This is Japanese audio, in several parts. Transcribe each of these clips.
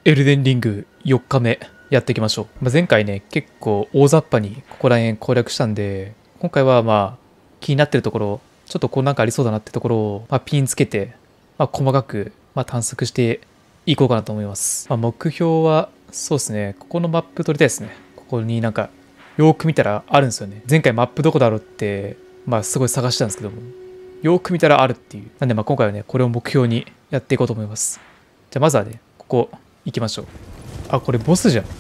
エルデンリング4日目やっていきましょう。前回ね、結構大雑把にここら辺攻略したんで、今回は気になってるところ、ちょっとなんかありそうだなってところを、ピンつけて、細かく、探索していこうかなと思います。目標は、そうですね、ここのマップ取りたいですね。ここになんか、よーく見たらあるんですよね。前回マップどこだろうって、すごい探したんですけども、よーく見たらあるっていう。なんで今回はね、これを目標にやっていこうと思います。じゃあまずはね、ここ行きましょう。これボスじゃん。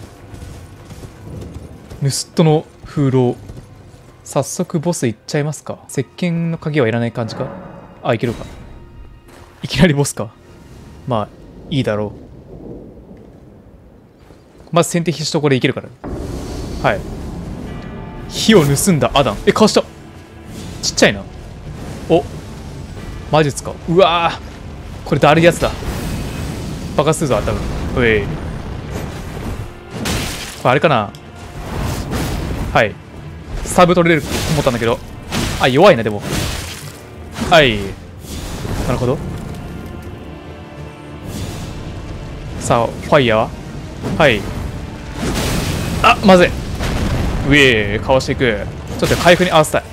盗人の風浪。早速ボス行っちゃいますか。石鹸の鍵はいらない感じか。いけるか。いきなりボスか。いいだろう。まず先手必死とこれいけるから。はい。火を盗んだアダン。かわした。ちっちゃいな。魔術か。うわー。これだるいやつだ。爆発するぞ、多分。これあれかな。はい。スタブ取れると思ったんだけど。弱いな、でも。はい。なるほど。さあ、ファイヤーはい。まずい。かわしていく。ちょっと回復に合わせたい。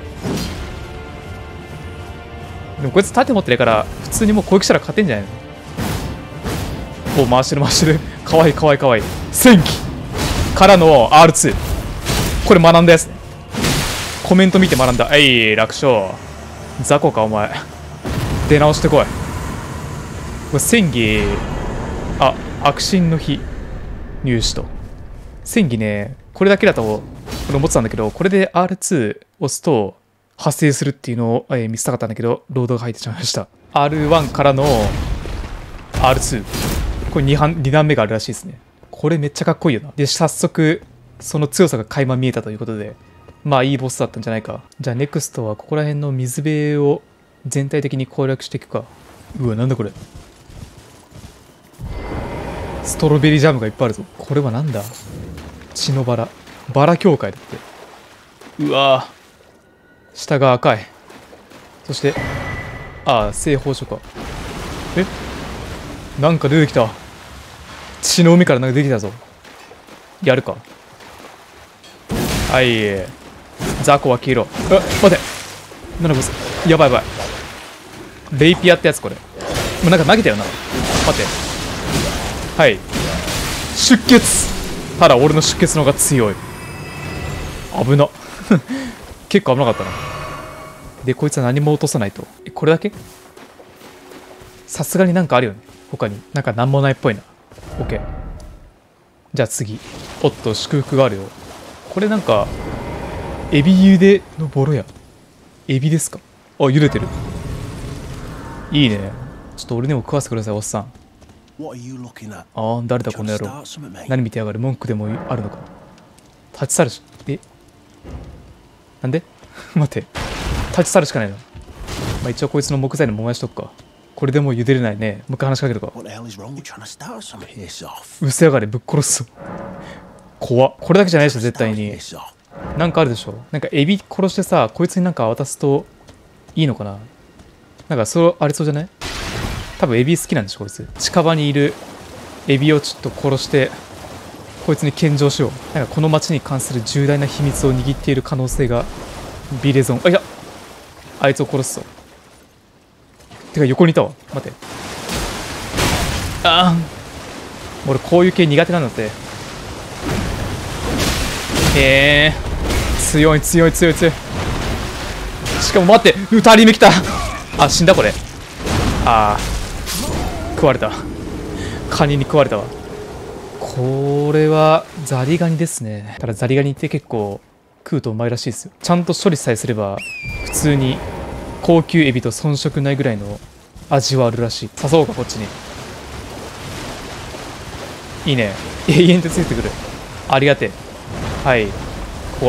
でもこいつ盾持ってるから、普通にもう攻撃したら勝てんじゃないの。回してる回してる。かわいいかわいいかわいい。戦機からの R2。これ学んだやつね。コメント見て学んだ。楽勝。雑魚かお前。出直してこい。これ戦技、悪心の火入手と。戦技ね、これだけだとこれ思ってたんだけど、これで R2 押すと発生するっていうのを、見せたかったんだけど、ロードが入ってしまいました。R1 からの R2。これ2段目があるらしいですね。これめっちゃかっこいいよな。で、早速、その強さが垣間見えたということで、いいボスだったんじゃないか。じゃあ、ネクストはここら辺の水辺を全体的に攻略していくか。うわ、なんだこれ。ストロベリージャムがいっぱいあるぞ。これはなんだ。血のバラ。バラ教会だって。うわぁ。下が赤い。そして、聖宝書か。なんか出てきた。血の海からなんか出てきたぞ。やるか。はい。雑魚は消えろ。待て。なんだこれ。やばいやばい。レイピアってやつこれ。もうなんか投げたよな。待て。はい。出血。ただ俺の出血の方が強い。危な。結構危なかったな。で、こいつは何も落とさないと。これだけ？さすがになんかあるよね。他に。なんかなんもないっぽいな。OK。じゃあ次。おっと、祝福があるよ。これなんか、エビ茹でのボロや。エビですか？茹でてる。いいね。ちょっと俺にも食わせてください、おっさん。誰だこの野郎。何見てやがる。文句でもあるのか。立ち去るし。なんで待って。立ち去るしかないの。一応こいつの木材の燃やしとくか。これでもう茹でれないね。もう一回話しかけるか。うせやがれ、ぶっ殺すぞ。怖っ。これだけじゃないでしょ、絶対に。なんかあるでしょ。なんかエビ殺してさ、こいつになんか渡すといいのかな。なんかそうありそうじゃない？多分エビ好きなんでしょ、こいつ。近場にいるエビをちょっと殺して、こいつに献上しよう。なんかこの町に関する重大な秘密を握っている可能性が、ビレゾン。あいつを殺すぞ。てか横にいたわ。待って。俺こういう系苦手なんだって。強い強い強い強い。しかも待って、2人目来た。死んだこれ。食われた。カニに食われたわ。これはザリガニですね。ただザリガニって結構食うとうまいらしいですよ。ちゃんと処理さえすれば普通に高級エビと遜色ないぐらいの味はあるらしい。誘おうか、こっちに。いいね。永遠とついてくる。ありがてえ。はい。ここ。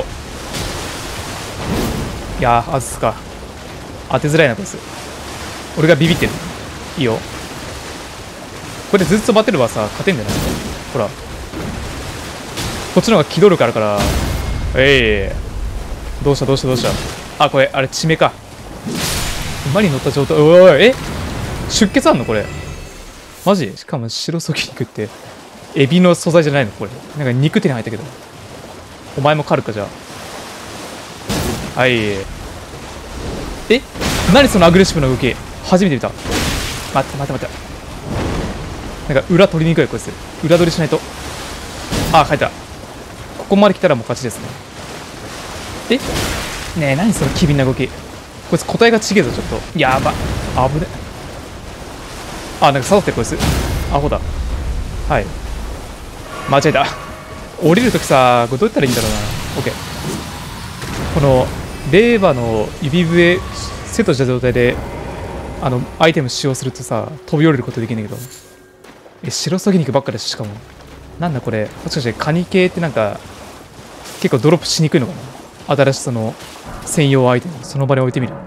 あずすか。当てづらいな、こいつ。俺がビビってる。いいよ。これでずっとバトルはさ、勝てんじゃない？ほら。こっちの方が気取るから。どうしたこれ、あれ、地名か。馬に乗った状態。出血あんのこれ。マジ？しかも白そぎ肉ってエビの素材じゃないのこれ。なんか肉手に入ったけど。お前も狩るか、じゃあ。はい。何そのアグレッシブな動き。初めて見た。待って。なんか裏取りにくいこいつ。裏取りしないと。あ、書いた。ここまで来たらもう勝ちですね。ねえ、何その機敏な動き。こいつ答えがちげえぞ、ちょっと。やば。危ね。あ、なんか刺さってるこいつ。アホだ。はい。間違えた。降りるときさ、これどうやったらいいんだろうな。オッケー。この、令和の指笛セットした状態で、アイテム使用するとさ、飛び降りることできるんだけど。白そぎ肉ばっかだし、しかも。なんだこれ。もしかしてカニ系ってなんか、結構ドロップしにくいのかな。新しいその、専用アイテム、その場に置いてみる。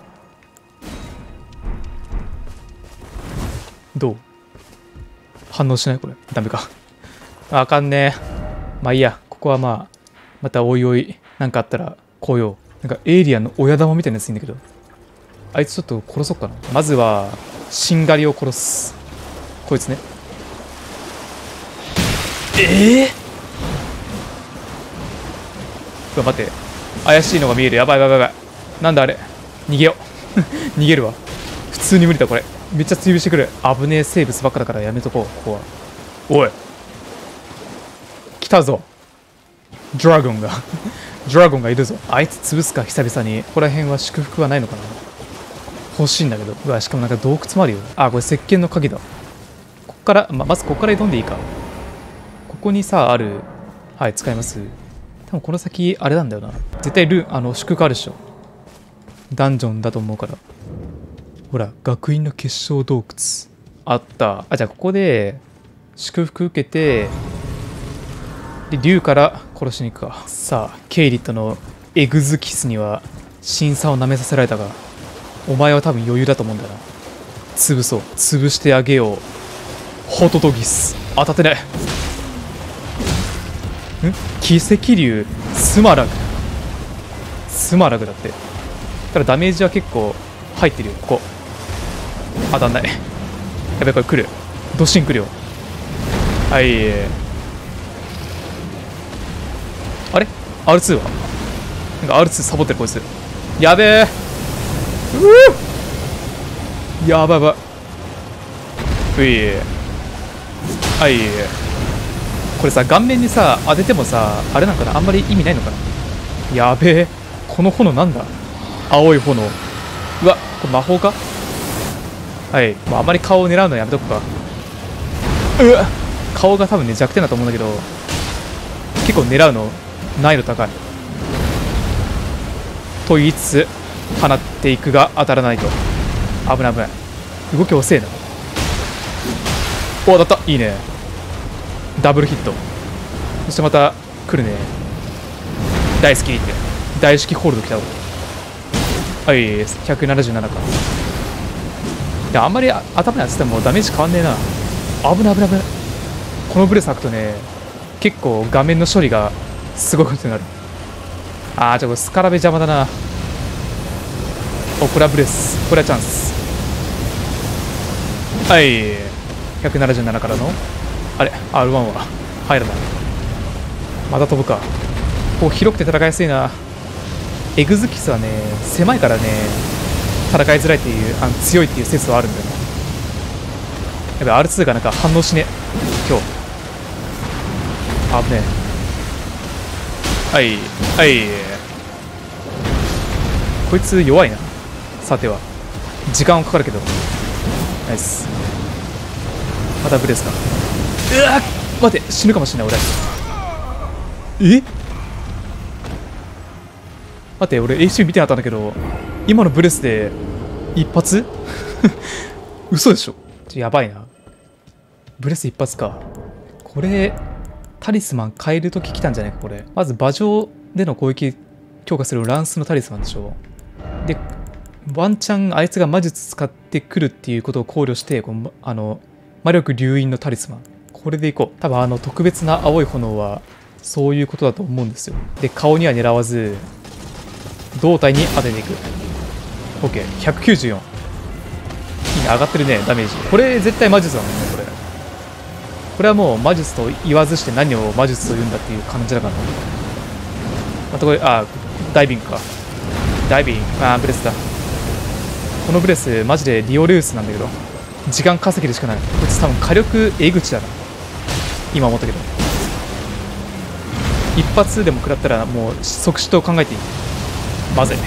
どう反応しないこれ。ダメか。あかんねえ。まあいいや。ここはまあ、またおいおい、なんかあったら来よう。なんかエイリアンの親玉みたいなやついいんだけど。あいつちょっと殺そうかな。まずは、シンガリを殺す。こいつね。うわ、待って。怪しいのが見える。やばい。なんだあれ。逃げよう。逃げるわ。普通に無理だこれ。めっちゃ追尾してくる。危ねえ生物ばっかだからやめとこう、ここは。おい。来たぞ。ドラゴンが。ドラゴンがいるぞ。あいつ潰すか、久々に。ここら辺は祝福はないのかな。欲しいんだけど。うわ、しかもなんか洞窟もあるよ。あ、これ石鹸の鍵だ。こっから、まずここから挑んでいいか。ここにさ、ある。はい、使います。多分この先、あれなんだよな。絶対祝福あるでしょ。ダンジョンだと思うから。ほら、学院の結晶洞窟。あった。あ、じゃあここで、祝福受けて、で、竜から殺しに行くか。さあ、ケイリットのエグズキスには、辛さを舐めさせられたが、お前は多分余裕だと思うんだな。潰そう。潰してあげよう。ホトトギス。当たってない。奇跡竜スマラグだって。ただダメージは結構入ってるよ。ここ当たんない。やべ、これ来る。ドシン来るよ。はい。あれ ?R2 はなんか R2 サボってるこいつ。やべえ。やばい。うい。はい。これさ、顔面にさ、当ててもさ、あれなんかな、あんまり意味ないのかな。やべえ。この炎なんだ。青い炎。うわ、これ魔法か。はい。まあ、あまり顔を狙うのやめとくか。顔が多分ね、弱点だと思うんだけど、結構狙うの、難易度高い。と言いつつ、放っていくが当たらないと。危ない。動き遅えな。お、当たった。いいね。ダブルヒット。そしてまた来るね。大好きって大式ホールド来たわ。はい、177か。いや、あんまり頭に当ててもダメージ変わんねえな。危ない。このブレス開くとね、結構画面の処理がすごいことになる。あー、ちょっとスカラベ邪魔だな。お、これはブレス。これはチャンス。はい、177からのあれ R1 は入らない。また飛ぶか。こう広くて戦いやすいな。エグズキスはね、狭いからね、戦いづらいっていう、強いっていう説はあるんだよね。やっぱ R2 がなんか反応しね。今日危ねえ。はい。こいつ弱いな。さては時間はかかるけどナイス。またブレスか。うわっ、待って、死ぬかもしれない俺。待って、俺 HP 見てなかったんだけど、今のブレスで一発嘘でしょ。やばいな。ブレス一発か。これタリスマン変えるとき来たんじゃないかこれ。まず馬上での攻撃強化するランスのタリスマンでしょ。でワンチャンあいつが魔術使ってくるっていうことを考慮して、魔力流因のタリスマン、これでいこう。多分特別な青い炎はそういうことだと思うんですよ。で顔には狙わず胴体に当てていく。 OK。 194。いいね、上がってるねダメージ。これ絶対魔術だもんねこれ。 これはもう魔術と言わずして何を魔術と言うんだっていう感じだからな。またこれ、ダイビングか。ダイビング、ブレスだ。このブレス、マジでリオルースなんだけど、時間稼ぎでしかない。こいつ多分火力えぐちだな。今思ったけど。一発でも食らったらもう即死と考えていい。まずい。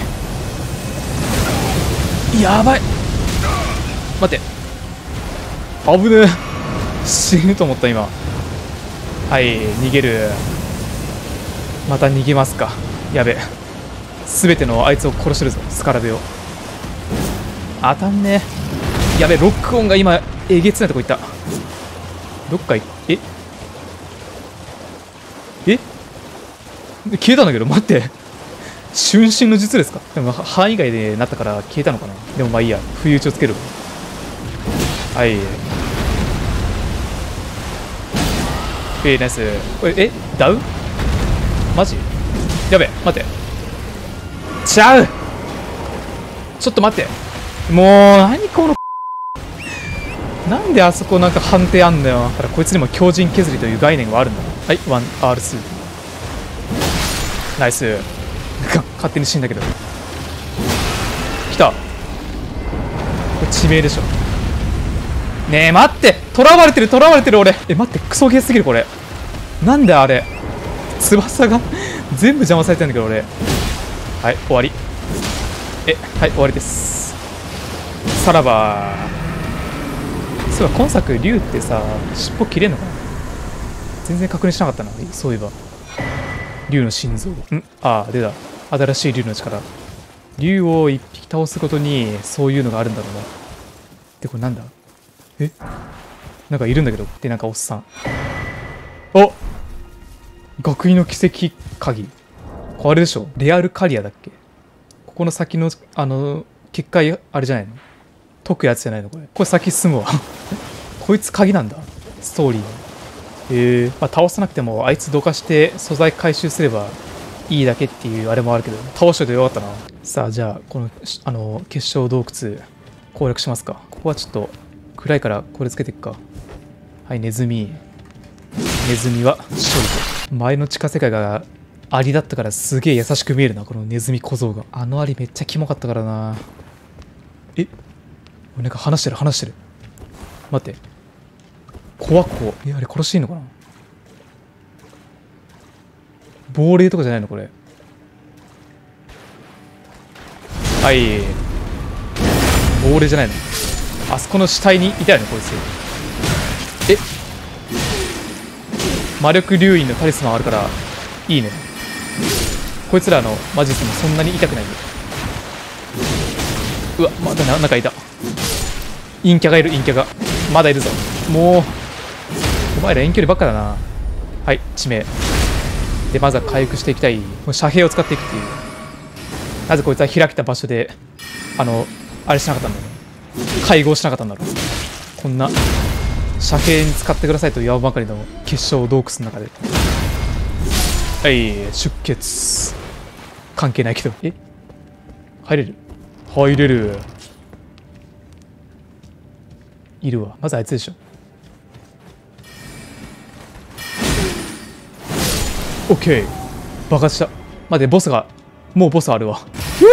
やばい。待って。危ねえ。死ぬと思った今。はい、逃げる。また逃げますか。やべ。すべてのあいつを殺してるぞ、スカラベを。当たんねえ。やべ、ロックオンが今、えげつないとこ行った。どっか消えたんだけど、待って。瞬身の術ですか？でも、範囲外でなったから消えたのかな。でもまあいいや。不意打ちをつける。はい。ナイス。これ、ダウン？マジ？やべ、待って。ちゃう！ちょっと待って。もう、何このなんであそこなんか判定あんだよ。だからこいつにも強靭削りという概念があるんだ。はい、1R2。ナイス。勝手に死んだけど。来た。これ致命でしょ。ねえ、待って！囚われてる俺。待って、クソゲーすぎるこれ。なんであれ。翼が全部邪魔されてるんだけど俺。はい、終わり。はい、終わりです。さらば。そういえば今作竜ってさ、尻尾切れんのかな。全然確認しなかったな。そういえば竜の心臓。出た。新しい竜の力。竜を一匹倒すことにそういうのがあるんだろうな。で、これなんだ？なんかいるんだけど。で、なんかおっさん。学院の奇跡鍵。これあれでしょ？レアルカリアだっけ？ここの先の結界あれじゃないの？解くやつじゃないのこれ。これ先進むわ。こいつ鍵なんだ。ストーリーの。倒さなくてもあいつどかして素材回収すればいいだけっていうあれもあるけど、倒しといてよかったな。さあ、じゃあこの結晶洞窟攻略しますか。ここはちょっと暗いからこれつけていくか。はい、ネズミは勝利と。前の地下世界がアリだったからすげえ優しく見えるな、このネズミ小僧が。あのアリめっちゃキモかったからな。なんか話してる。待って。怖っ。あれ殺していいのかな。亡霊とかじゃないのこれ。はい。亡霊じゃないの。あそこの死体にいたよねこいつ。魔力流飲のタリスマンあるからいいね。こいつらの魔術もそんなに痛くないんだ。うわ、まだなんかいた。陰キャがいる。まだいるぞ。もうお前ら遠距離ばっかだな。はい、致命で、まずは回復していきたい。もう遮蔽を使っていくっていう。なぜこいつは開けた場所であれしなかったんだろう。会合しなかったんだろう。こんな遮蔽に使ってくださいと言わんばかりの結晶洞窟の中で。はい、出血。関係ないけど。入れる。いるわ。まずあいつでしょ。オッケー。爆発した。待って、もうボスあるわ。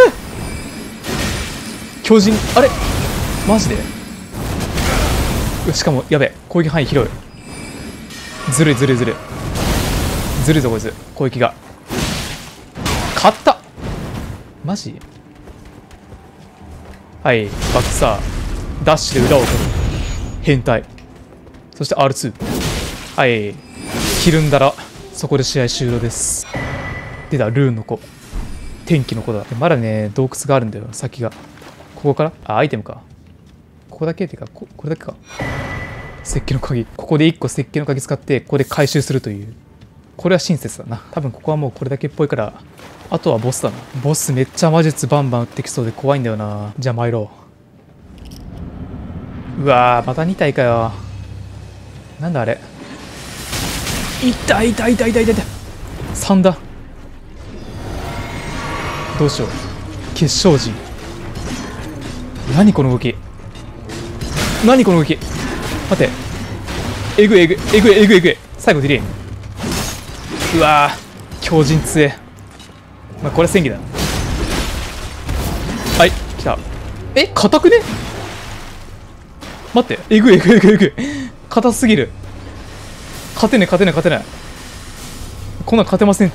強靭。あれマジで。しかもやべ、攻撃範囲広い。ずるいぞこいつ。攻撃が勝った。マジ。はい、バックサーダッシュで裏を取る変態。そして R2。はい、ひるんだらそこで試合終了です。出た、ルーンの子。天気の子だ。まだね、洞窟があるんだよ、先が。ここからアイテムか。ここだけっていうか、これだけか。石器の鍵。ここで1個石器の鍵使って、ここで回収するという。これは親切だな。多分ここはもうこれだけっぽいから、あとはボスだな。ボスめっちゃ魔術バンバン打ってきそうで怖いんだよな。じゃあ参ろう。うわー、また2体かよ。なんだあれ。痛い。3だ。どうしよう。結晶人。何この動き。待って。 えぐいえぐいえぐいえぐいえぐい。最後ディレイン。うわー強靭強え。まあこれ戦技だ。はい来た。硬くね。待って、えぐいえぐいえぐいえぐい。硬すぎる。勝てね勝てね勝てない。こんなん勝てませんって。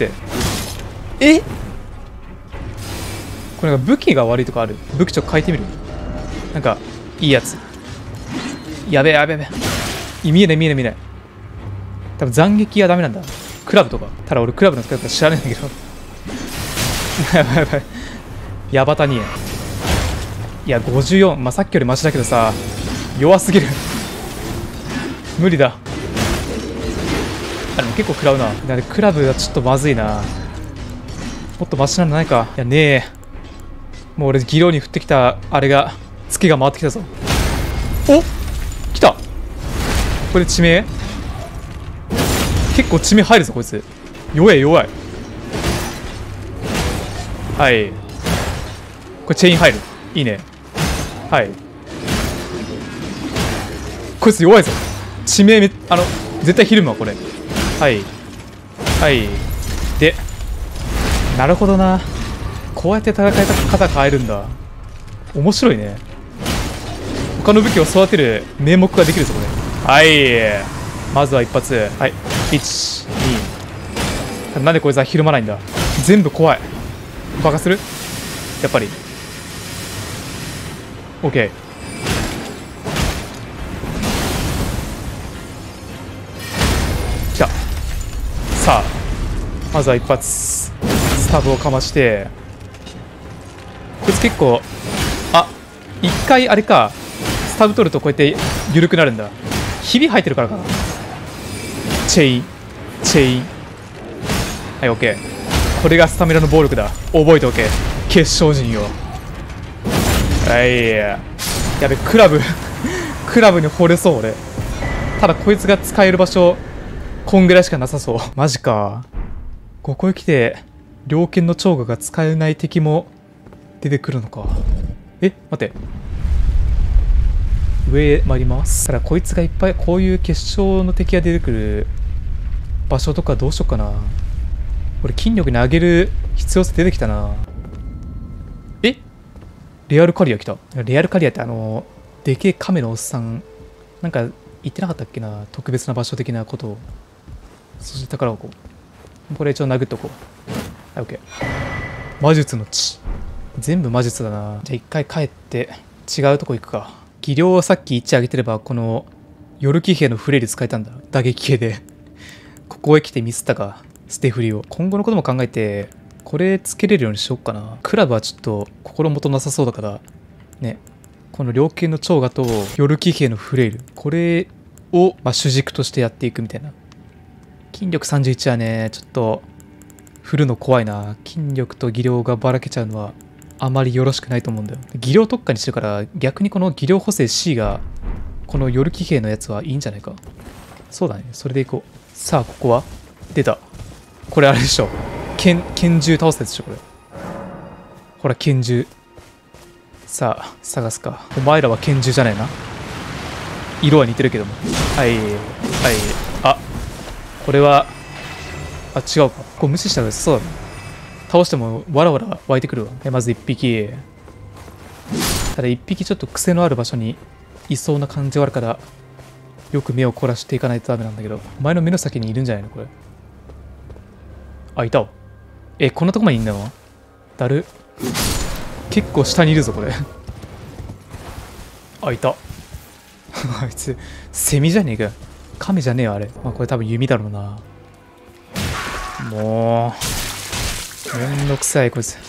これなんか武器が悪いとかある？武器ちょっと変えてみる。なんかいいやつ。やべえやべえやべえ。見えない見えない見えない。多分斬撃はダメなんだ。クラブとか。ただ俺クラブの使い方知らないんだけど。やばいやばい。ヤバタニエ。いや54。まあさっきよりマシだけどさ、弱すぎる。無理だ。あ、でも結構食らうな。だってクラブはちょっとまずいな。もっとマシなのないか。いやねえ。もう俺技量に降ってきたあれがツケが回ってきたぞ。お、来た。これ致命。結構致命入るぞこいつ。弱い弱い。はい、これチェイン入る。いいね。はい、こいつ弱いぞ。致命絶対ひるむわこれ。はいはいで、なるほどな。こうやって戦い方変えるんだ。面白いね。他の武器を育てる名目ができるぞこれ。はい、まずは一発。はい、1、2。なんでこいつはひるまないんだ。全部怖い。バカするやっぱり。 OK。 来た。さあまずは一発スタブをかまして。こいつ結構、あ、一回あれか、スタブ取るとこうやって緩くなるんだ。ひび入ってるからかな。チェインチェイン。はい OK。 これがスタミナの暴力だ。覚えておけ決勝陣よ。はい、やべ、クラブクラブに惚れそう俺。ただこいつが使える場所こんぐらいしかなさそう。マジか。ここへ来て猟犬の超我が使えない敵も出てくるのか。待って、上参ります。ただこいつがいっぱいこういう決勝の敵が出てくる場所とかどうしよっかな。俺筋力に上げる必要性出てきたな。レアルカリア来た。レアルカリアってでけえ亀のおっさんなんか言ってなかったっけな。特別な場所的なことを。そして宝箱、これ一応殴っとこう。はい OK。 魔術の血、全部魔術だな。じゃあ一回帰って違うとこ行くか。技量をさっき1上げてればこの夜騎兵のフレイル使えたんだ。打撃系でここへ来てミスったか、捨て振りを。今後のことも考えてこれつけれるようにしよっかな。クラブはちょっと心もとなさそうだからね。この猟犬の超我と夜騎兵のフレイル、これを主軸としてやっていくみたいな。筋力31はねちょっと振るの怖いな。筋力と技量がばらけちゃうのはあまりよろしくないと思うんだよ。技量特化にしてるから逆にこの技量補正 C がこの夜騎兵のやつはいいんじゃないか。そうだね、それでいこう。さあここは出た。これあれでしょ、拳銃倒すやつでしょこれ。ほら拳銃。さあ探すか。お前らは拳銃じゃないな。色は似てるけども。はいはい。あ、これは違うか。こう無視したらそうだね。倒してもわらわら湧いてくるわ。まず1匹。ただ1匹ちょっと癖のある場所にいそうな感じがあるからよく目を凝らしていかないとダメなんだけど。お前の目の先にいるんじゃないのこれ。あ、いたわ。こんなとこまでいんのだる。結構下にいるぞこれ。あ、いた。あいつセミじゃねえか。亀じゃねえよあれ。まあこれ多分弓だろうな。もうめんどくさいこいつ。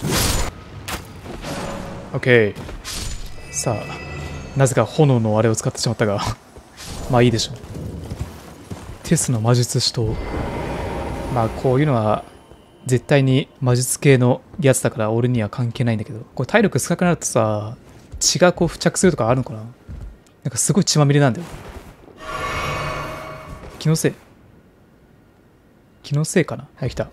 OK。 さあなぜか炎のあれを使ってしまったがまあいいでしょう。テスの魔術師と、まあこういうのは絶対に魔術系のやつだから俺には関係ないんだけど、これ体力少なくなるとさ血がこう付着するとかあるのかな。なんかすごい血まみれなんだよ。気のせいかな。はい来た。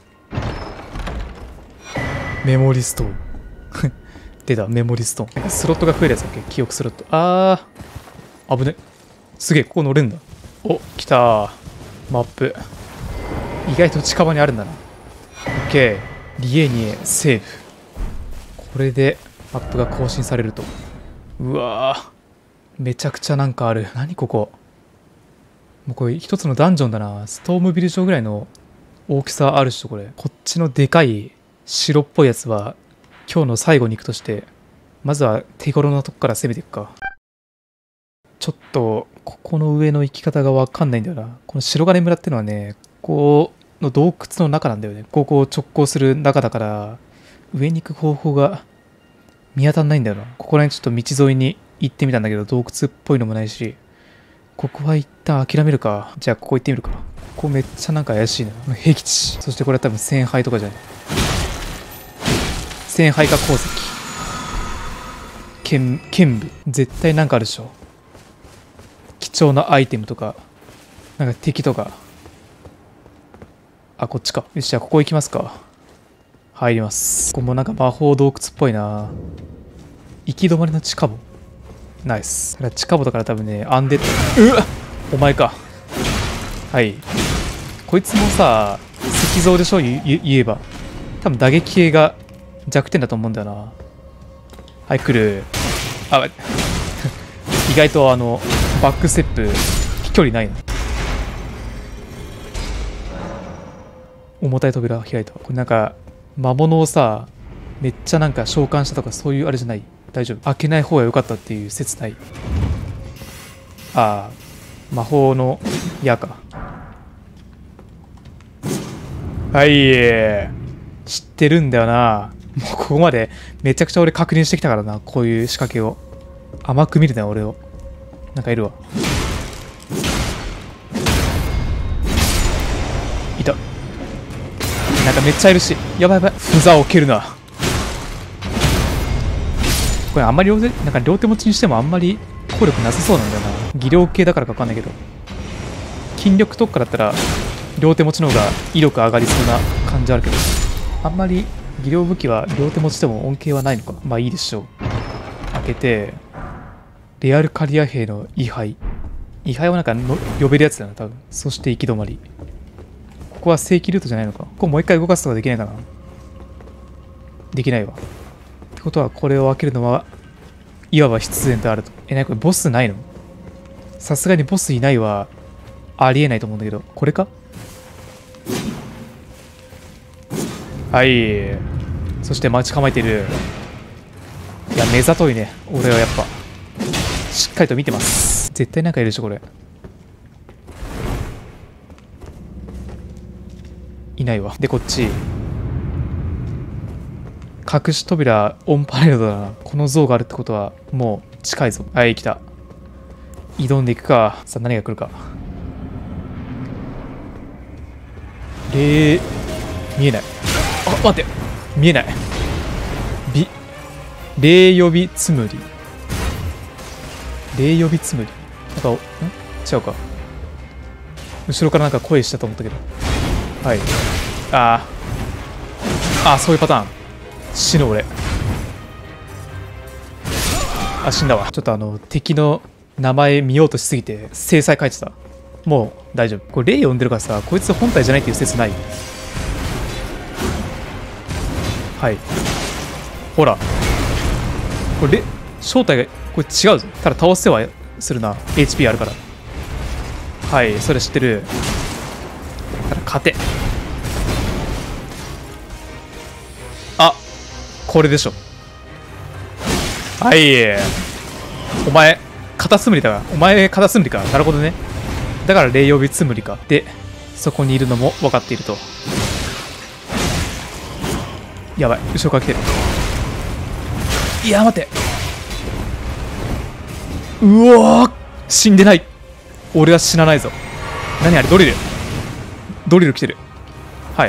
メモリストーン出た。メモリストーン。なんかスロットが増えるやつだっけ。記憶スロット。危ね。すげえここ乗れんだ。 お、来たー。マップ。意外と近場にあるんだな。OK。リエニエ、セーブ。これでマップが更新されると。うわー。めちゃくちゃなんかある。何ここ。もうこれ一つのダンジョンだな。ストームビル城ぐらいの大きさあるし、これ。こっちのでかい白っぽいやつは今日の最後に行くとして、まずは手頃なとこから攻めていくか。ちょっとここの上の行き方がわかんないんだよな。この白金村ってのはね、ここの洞窟の中なんだよね。ここを直行する中だから、上に行く方法が見当たんないんだよな。ここら辺ちょっと道沿いに行ってみたんだけど、洞窟っぽいのもないし、ここは一旦諦めるか。じゃあここ行ってみるか。ここめっちゃなんか怪しいな。僻地。そしてこれは多分仙杯とかじゃない。仙杯か鉱石。剣部。絶対なんかあるでしょ。貴重なアイテムとか、なんか敵とか。あ、こっちか。よし、じゃあここ行きますか。入ります。ここもなんか魔法洞窟っぽいな。行き止まりの地下墓。ナイス。地下墓だから多分ね、アンデッド。うわっお前か。はい。こいつもさ、石像でしょ言えば。多分打撃系が弱点だと思うんだよな。はい、来る。あ、意外とバックステップ、飛距離ないの。重たい扉開いた。これなんか、魔物をさ、めっちゃなんか召喚したとかそういうあれじゃない。大丈夫。開けない方が良かったっていう説ない。ああ、魔法の矢か。はい。知ってるんだよな。もうここまでめちゃくちゃ俺確認してきたからな。こういう仕掛けを。甘く見るな、俺を。なんかいるわ。いた。なんかめっちゃいるし。やばいやばい。ふざを蹴るな。これあんまりなんか両手持ちにしてもあんまり効力なさそうなんだよな。技量系だからかわかんないけど。筋力特化だったら両手持ちの方が威力上がりそうな感じあるけど。あんまり技量武器は両手持ちでも恩恵はないのか。まあいいでしょう。開けて、レアルカリア兵の位牌。位牌はなんか呼べるやつだな、多分。そして行き止まり。ここは正規ルートじゃないのか。ここもう一回動かすことができないかな。できないわ。ってことはこれを開けるのはいわば必然であると。なにこれボスないの？さすがにボスいないはありえないと思うんだけど、これか？はい。そして待ち構えている。いや、目ざといね。俺はやっぱ。しっかりと見てます。絶対なんかいるでしょ、これ。いないわ。で、こっち。隠し扉オンパレードだな。この像があるってことはもう近いぞ。はい、来た。挑んでいくか。さあ、何が来るか。見えない。あ、待って。見えない。霊呼びつむり。霊呼びつむり。なんか、違うか。後ろからなんか声したと思ったけど。はい。そういうパターン。死ぬ俺。死んだわ。ちょっと敵の名前見ようとしすぎて制裁書いてた。もう大丈夫。これ霊呼んでるからさ、こいつ本体じゃないっていう説ない。はい。ほら。これ正体がこれ違うぞ。ただ倒せはするな。HP あるから。はい、それ知ってる。ただ勝て。これでしょ。はい。お前、カタツムリだが。お前、カタツムリか。なるほどね。だから、霊呼びツムリか。で、そこにいるのも分かっていると。やばい。後ろから来てる。いや、待って。うわー死んでない。俺は死なないぞ。何あれ、ドリル。ドリル来てる。はい。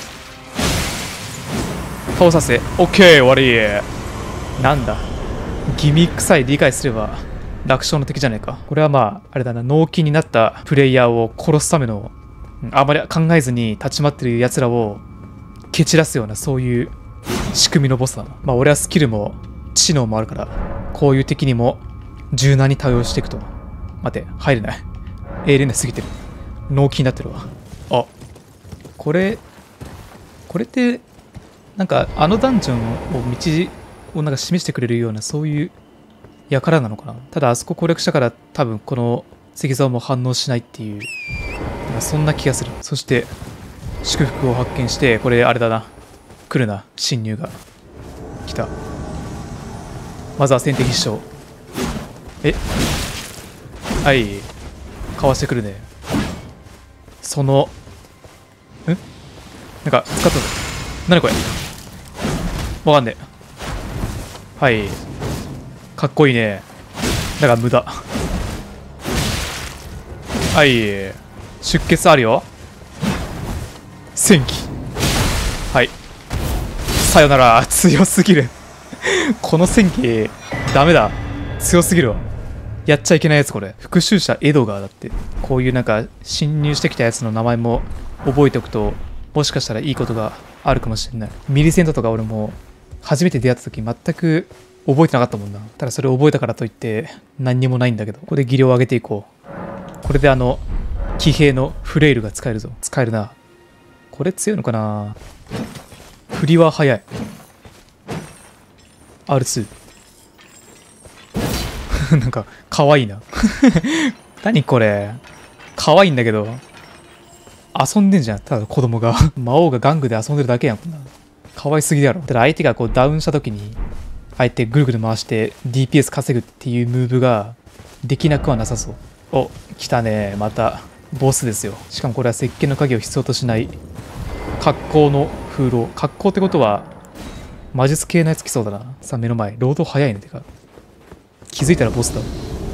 倒させ。オッケー、終わり。なんだ。ギミックさえ理解すれば楽勝の敵じゃないか。これはまあ、あれだな、脳筋になったプレイヤーを殺すための、あまり考えずに立ち回ってる奴らを蹴散らすような、そういう仕組みのボスだな。まあ、俺はスキルも知能もあるから、こういう敵にも柔軟に対応していくと。待て、入れない。 エレナ過ぎてる。納期になってるわ。あ、これってなんかあのダンジョンを道をなんか示してくれるようなそういう輩なのかな。ただあそこ攻略したから多分この石像も反応しないっていう、なんかそんな気がする。そして祝福を発見して、これあれだな、来るな、侵入が来た。まずは先手必勝。はい、かわしてくるね。そのなんか使ったぞ。何これ、わかんねえ。はい、かっこいいね。だから無駄。はい、出血あるよ。戦機。はい、さよなら。強すぎる。この戦機ダメだ、強すぎるわ。やっちゃいけないやつこれ。復讐者エドガーだって。こういうなんか侵入してきたやつの名前も覚えておくと、もしかしたらいいことがあるかもしれない。ミリセントとか俺も初めて出会った時全く覚えてなかったもんな。ただそれ覚えたからといって何にもないんだけど、ここで技量を上げていこう。これで騎兵のフレイルが使えるぞ。使えるな。これ強いのかな。振りは速い。 R2 なんか可愛いな。何これ、可愛いんだけど遊んでんじゃん、ただ子供が。魔王が玩具で遊んでるだけやん、こんな。可愛すぎだろ。ただ相手がこうダウンした時にあえてぐるぐる回して DPS 稼ぐっていうムーブができなくはなさそう。お、来たね、またボスですよ。しかもこれは石鹸の影を必要としない格好の風浪。格好ってことは魔術系のやつ来そうだな。さあ目の前、ロード早いね。てか気づいたらボスだ。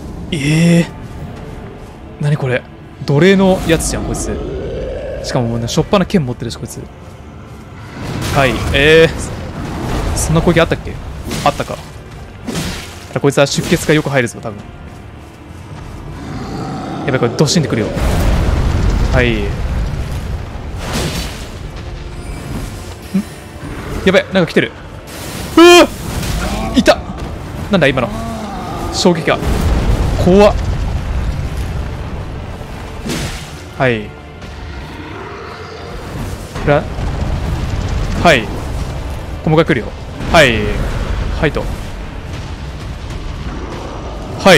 何これ、奴隷のやつじゃんこいつ。しかももうね、しょっぱな剣持ってるしこいつ。はい、そんな攻撃あったっけ。あったか。こいつは出血がよく入るぞ多分。やばい、これドシンでくるよ。はい、やばい、なんか来てる。うわ、いた。なんだ今の衝撃が怖っ。はい、はい、こもが来るよ。はい、はいと、はい、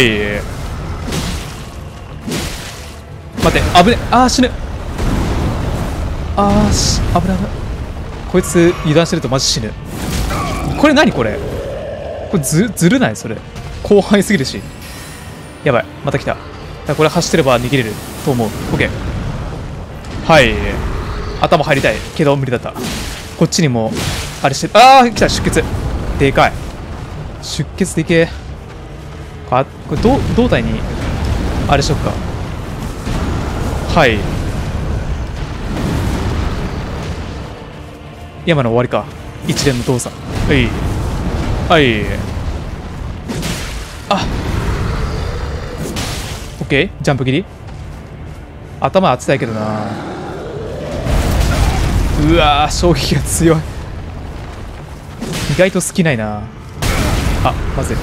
待って、危ね。死ぬ。危ない。こいつ油断してるとマジ死ぬ。これ何これ、これずるないそれ。広範囲すぎるし。やばい、また来た。これ走ってれば逃げれると思う。 OK。 はい、頭入りたいけど無理だった。こっちにもあれしてる。来た、出血でかい。出血でけえ。これ胴体にあれしとくか。はい、山の終わりか。一連の動作。はいはい、オッケー、ジャンプ切り。頭当てたいけどな。うわー、衝撃が強い。意外と好きないな。まずい。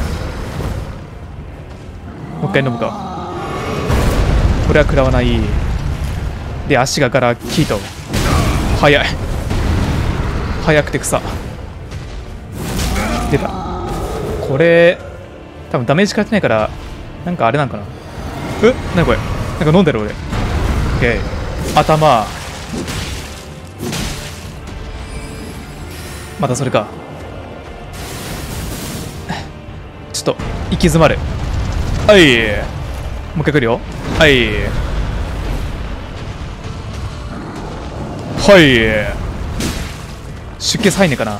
もう一回飲むか。これは食らわない。で、足がガラキート。速い、速くて草出た。これ多分ダメージ変えてないからなんかあれなんかな。何これ、なんか飲んでる俺。オッケー、頭。またそれか。ちょっと行き詰まる。はい、もう一回来るよ。はい、はい、出血入んねえかな。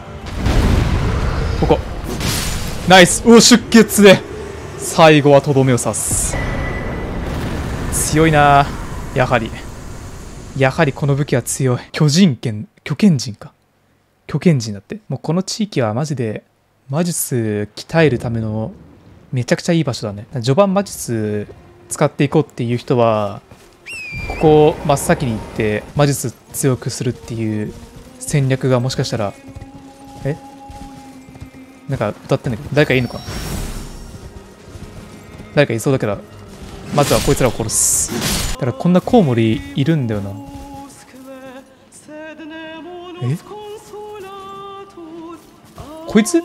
ここナイス。出血で最後はとどめを刺す。強いな。やはりこの武器は強い。巨剣人か。巨剣人だって。もうこの地域はマジで魔術鍛えるためのめちゃくちゃいい場所だね。序盤魔術使っていこうっていう人はここ真っ先に行って魔術強くするっていう戦略がもしかしたら。なんか歌ってんだけど誰かいいのか。誰かいそうだけど。 まずはこいつらを殺す。だからこんなコウモリいるんだよな。え、こいつ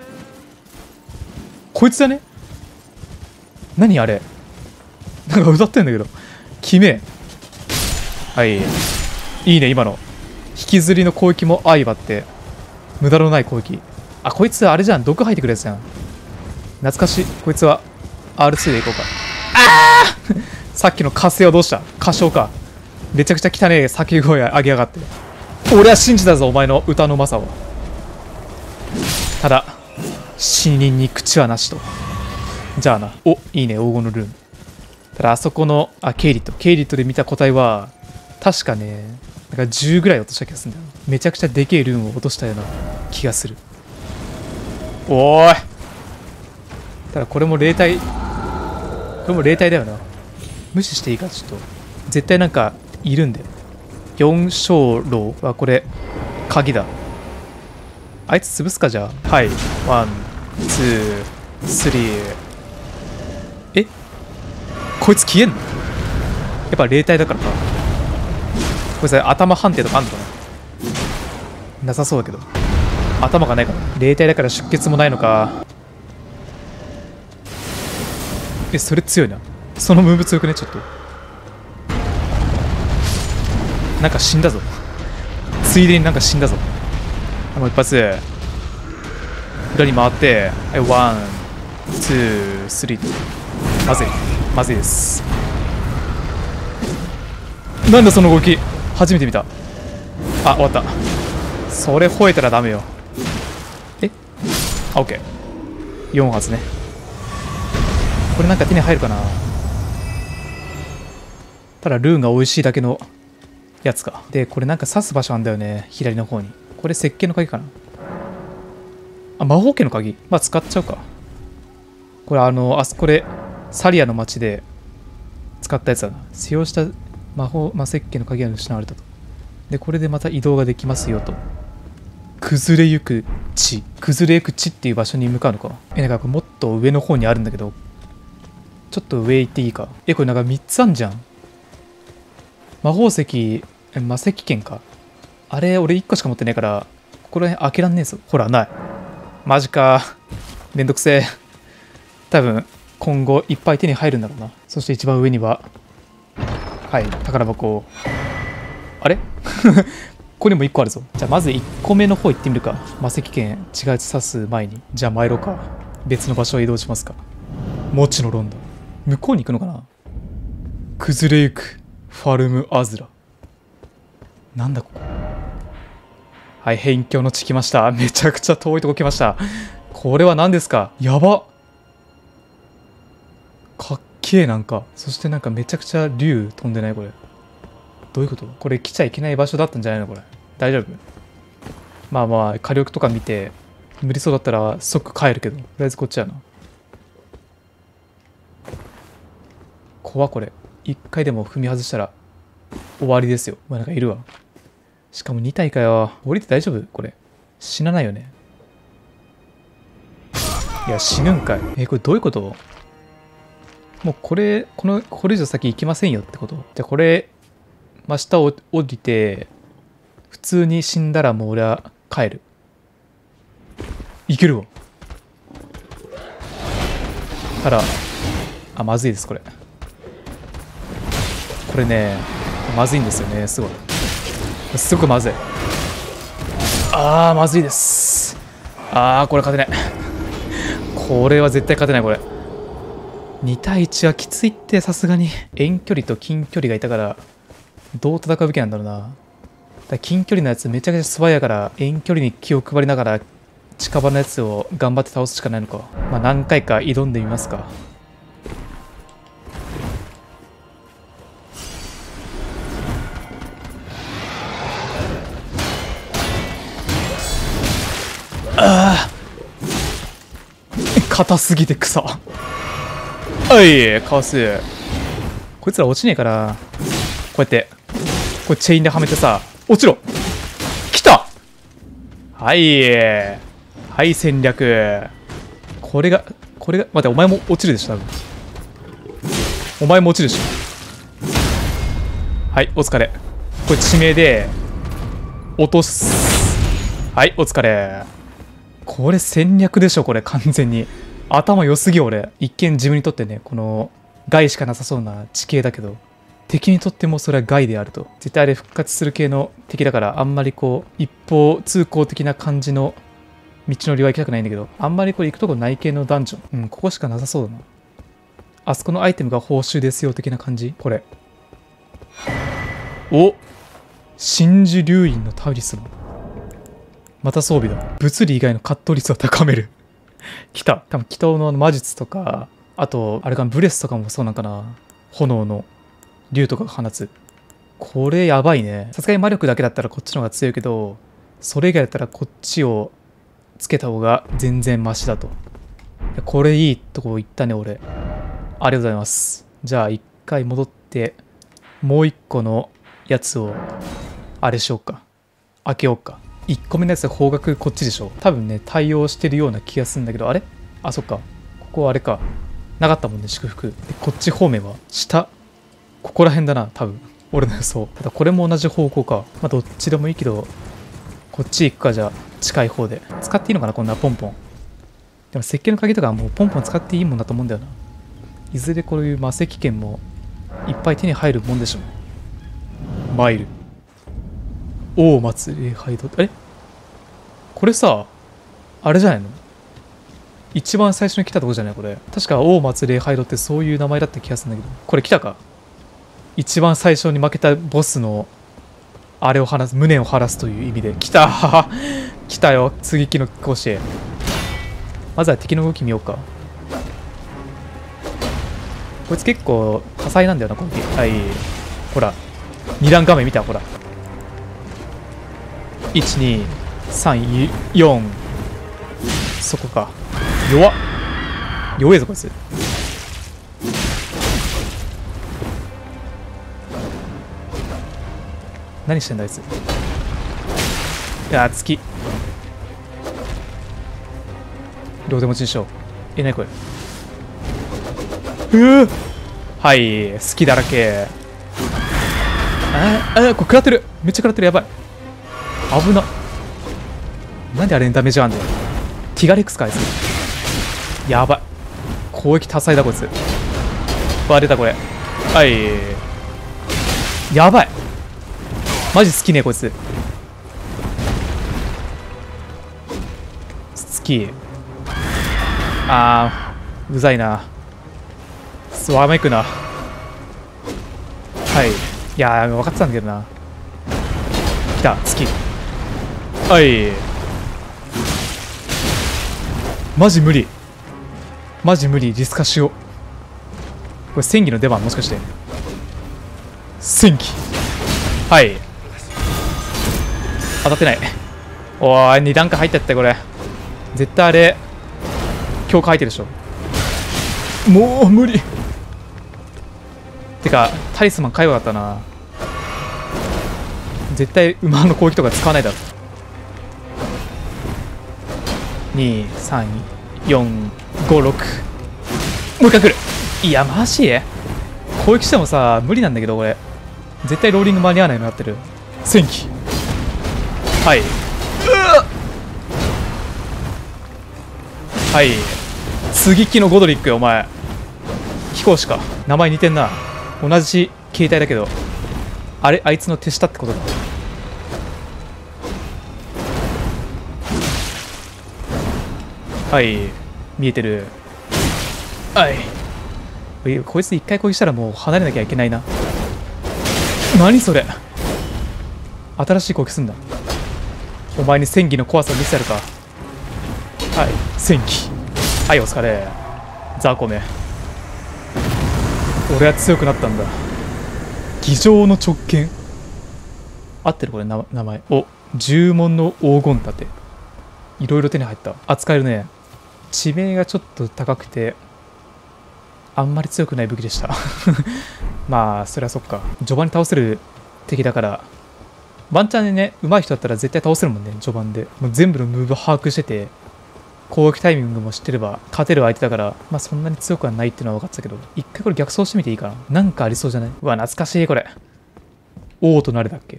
だね。何あれ、なんか歌ってんだけど、きめえ。はい、いいね。今の引きずりの攻撃も相まって無駄のない攻撃。あ、こいつあれじゃん、毒吐いてくるやつじゃん。懐かしい。こいつは R2 でいこうか。ああさっきの火星はどうした？歌唱か。めちゃくちゃ汚ねえ叫び声上げやがって。俺は信じたぞ、お前の歌のうまさを。ただ死人に口はなしと。じゃあな。お、いいね、黄金のルーン。ただあそこのケイリットで見た個体は確かね、なんか10ぐらい落とした気がするんだよ。めちゃくちゃでけえルーンを落としたような気がする。おーい。ただこれも霊体だよな。無視していいか。ちょっと絶対なんかいるんだよ。4小楼はこれ鍵だ。あいつ潰すか。じゃあはい、ワンツースリー。え、こいつ消えんの？やっぱ霊体だからか。こいつ頭判定とかあんのかな。なさそうだけど、頭がないから。霊体だから出血もないのか。え、それ強いな。そのムーブ強くね。ちょっとなんか死んだぞ。ついでになんか死んだぞ。もう一発裏に回って、はい、ワンツースリーと。まずいです。なんだその動き、初めて見た。あ、終わった。それ吠えたらダメよ。え、あ、オッケー。4発ね。これなんか手に入るかな。ただルーンが美味しいだけのやつか。でこれなんか刺す場所あんだよね、左の方に。これ石鹸の鍵かな。あ、魔法剣の鍵。まあ使っちゃうか。これあそこでサリアの町で使ったやつだな。使用した魔石鹸の鍵が失われたと。でこれでまた移動ができますよと。崩れゆく地っていう場所に向かうのか。なんかもっと上の方にあるんだけど、ちょっと上行っていいか。これなんか3つあんじゃん。魔石剣か。あれ俺1個しか持ってないから、ここら辺開けらんねえぞ。ほらない。マジか、めんどくせえ。多分今後いっぱい手に入るんだろうな。そして一番上には、はい、宝箱。あれここにも1個あるぞ。じゃあまず1個目の方行ってみるか。魔石剣違うやつ刺す前に。じゃあ参ろうか。別の場所へ移動しますか。もちのロンドン。向こうに行くのかな。崩れゆくファルムアズラ。なんだここ。はい、辺境の地来ました。めちゃくちゃ遠いとこ来ました。これは何ですか。やばかっけえ。なんかそしてなんかめちゃくちゃ竜飛んでない。これどういうこと。これ来ちゃいけない場所だったんじゃないのこれ。大丈夫。まあまあ火力とか見て無理そうだったら即帰るけど、とりあえずこっちやな。怖これ。一回でも踏み外したら終わりですよ。なんかいるわ。しかも2体かよ。降りて大丈夫これ。死なないよね。いや死ぬんかい。これどういうこと。もうこれ以上先行きませんよってこと。じゃあこれ真下を降りて普通に死んだらもう俺は帰る。いけるわ。ただまずいです。これねまずいんですよね。すごくまずい。まずいです。これ勝てない。これは絶対勝てない。これ2対1はきついって。さすがに遠距離と近距離がいたからどう戦うべきなんだろうな。近距離のやつめちゃくちゃ素早いから、遠距離に気を配りながら近場のやつを頑張って倒すしかないのか。まあ何回か挑んでみますか。硬すぎて草。かわす。こいつら落ちねえから、こうやってこれチェーンではめてさ、落ちろ。来た。はい戦略。これが待って、お前も落ちるでしょ多分。 お前も落ちるし。はい、お疲れ。これ致命で落とす。はい、お疲れ。これ戦略でしょ、これ完全に。頭良すぎ俺。一見自分にとってね、この害しかなさそうな地形だけど、敵にとってもそれは害であると。絶対あれ復活する系の敵だから、あんまりこう一方通行的な感じの道のりは行きたくないんだけど、あんまりこれ行くとこない系のダンジョン。うん、ここしかなさそうだな。あそこのアイテムが報酬ですよ的な感じ。これ。お、真珠流院のタリスマン。また装備だ。物理以外のカット率を高める。来た。多分祈祷の魔術とか、あとあれかブレスとかもそうなんかな。炎の竜とかが放つ。これやばいね。さすがに魔力だけだったらこっちの方が強いけど、それ以外だったらこっちをつけた方が全然マシだと。これいいとこ行ったね俺。ありがとうございます。じゃあ一回戻ってもう一個のやつをあれしようか。開けようか。1個目のやつで方角こっちでしょ。多分ね対応してるような気がするんだけど、あれ、あ、そっか。ここはあれか。なかったもんね、祝福。でこっち方面は下。ここら辺だな、多分。俺の予想。ただこれも同じ方向か。まあどっちでもいいけど、こっち行くか。じゃあ近い方で。使っていいのかな、こんなポンポン。でも石鹸の鍵とかはもうポンポン使っていいもんだと思うんだよな。いずれこういう魔石剣もいっぱい手に入るもんでしょ。マイル。王松礼拝堂。これさ、あれじゃないの？一番最初に来たとこじゃないこれ。確か王松礼拝堂ってそういう名前だった気がするんだけど。これ来たか？一番最初に負けたボスのあれを話す、無念を晴らすという意味で。来た来たよ、接ぎ木の甲子園。まずは敵の動き見ようか。こいつ結構多彩なんだよな、この敵。はい。ほら。二段画面見たほら。1、2、3、4。そこか。弱っ。弱えぞ、こいつ。何してんだ、あいつ。いや、月。両手持ちでしょ。何これ。はい、好きだらけ。これ食らってる。めっちゃ食らってる。やばい。危な。なんであれにダメージあんだよ。ティガレックスか、あいつ。やばい。攻撃多彩だ、こいつ。出た、これ。はい。やばい。マジ好きね、こいつ。好き。うざいな。わめくな。はい。いやー、分かってたんだけどな。来た、好き。はい。マジ無理。マジ無理。リスカしよう。これ、戦技の出番もしかして。戦技。はい。当たってない。おーい、2段階入ったって、これ。絶対あれ、強化入ってるでしょ。もう無理。てか、タリスマン買えばよかったな。絶対馬の攻撃とか使わないだろ。2、3、4、5、6。もう一回来る。いや、マジ攻撃してもさ、無理なんだけど、これ。絶対ローリング間に合わないのなってる。戦機。はい。はい。接ぎ木のゴドリックよ、お前。飛行士か。名前似てんな。同じ携帯だけど。あれ、あいつの手下ってことだ。はい。見えてる。はい。こいつ一回攻撃したらもう離れなきゃいけないな。何それ。新しい攻撃すんだ。お前に戦技の怖さを見せるか。はい、戦技。はい、お疲れ。ザコメ。俺は強くなったんだ。偽状の直剣。合ってるこれ、名前。お、呪文の黄金盾。いろいろ手に入った。扱えるね。致命がちょっと高くて、あんまり強くない武器でした。まあ、そりゃそっか。序盤に倒せる敵だから、ワンチャンでね、上手い人だったら絶対倒せるもんね、序盤で。もう全部のムーブ把握してて、 攻撃タイミングも知ってれば勝てる相手だから、まあそんなに強くはないっていうのは分かってたけど、一回これ逆走してみていいかな。なんかありそうじゃない？うわ、懐かしいこれ。王となれだっけ？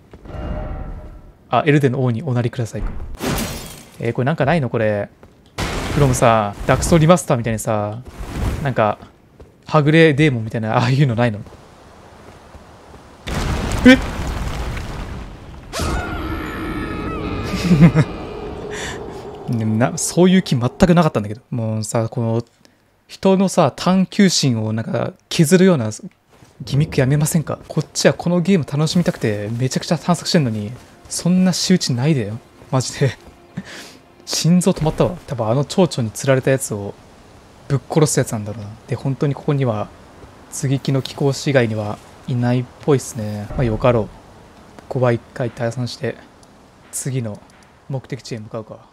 あ、エルデンの王におなりくださいか。これなんかないのこれ。フロムさ、ダクソリマスターみたいにさ、なんか、はぐれデーモンみたいな、ああいうのないの？えそういう気全くなかったんだけど、もうさ、この人のさ探求心をなんか削るようなギミックやめませんか？こっちはこのゲーム楽しみたくてめちゃくちゃ探索してんのに、そんな仕打ちないでよマジで。心臓止まったわ。多分あの蝶々に釣られたやつをぶっ殺すやつなんだろうな。で本当にここには接ぎ木の貴公子以外にはいないっぽいっすね。まあよかろう。ここは一回退散して次の目的地へ向かうか。